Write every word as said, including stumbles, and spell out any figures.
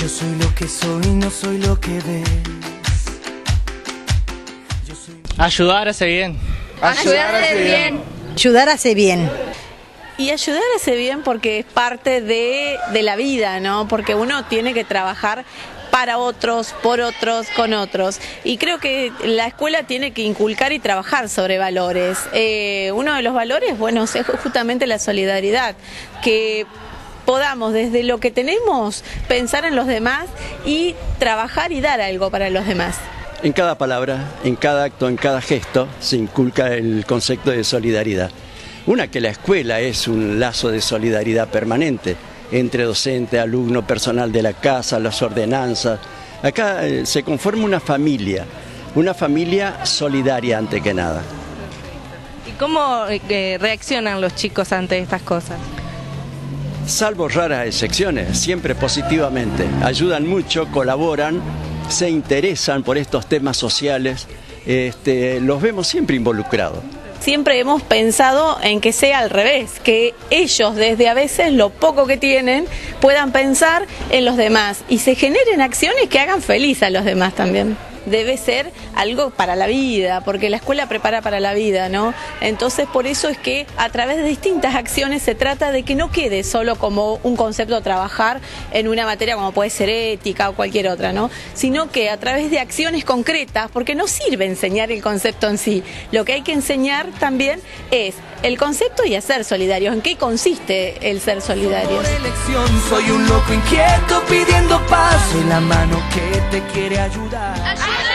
Yo soy lo que soy, no soy lo que ves. Yo soy... Ayudar hace bien. Ayudar hace bien. Ayudar hace bien. Y ayudar hace bien porque es parte de, de la vida, ¿no? Porque uno tiene que trabajar para otros, por otros, con otros. Y creo que la escuela tiene que inculcar y trabajar sobre valores. Eh, uno de los valores, bueno, es justamente la solidaridad, que podamos desde lo que tenemos pensar en los demás y trabajar y dar algo para los demás. En cada palabra, en cada acto, en cada gesto se inculca el concepto de solidaridad. Una, que la escuela es un lazo de solidaridad permanente entre docente, alumno, personal de la casa, las ordenanzas. Acá eh, se conforma una familia, una familia solidaria ante que nada. ¿Y cómo eh, reaccionan los chicos ante estas cosas? Salvo raras excepciones, siempre positivamente. Ayudan mucho, colaboran, se interesan por estos temas sociales, este, los vemos siempre involucrados. Siempre hemos pensado en que sea al revés, que ellos desde a veces lo poco que tienen puedan pensar en los demás y se generen acciones que hagan feliz a los demás también. Debe ser algo para la vida, porque la escuela prepara para la vida, ¿no? Entonces por eso es que a través de distintas acciones se trata de que no quede solo como un concepto trabajar en una materia como puede ser ética o cualquier otra, ¿no? Sino que a través de acciones concretas, porque no sirve enseñar el concepto en sí, lo que hay que enseñar también es el concepto y a ser solidarios. ¿En qué consiste el ser solidarios? Por elección soy un loco inquieto pidiendo paz, soy la mano que te quiere ayudar.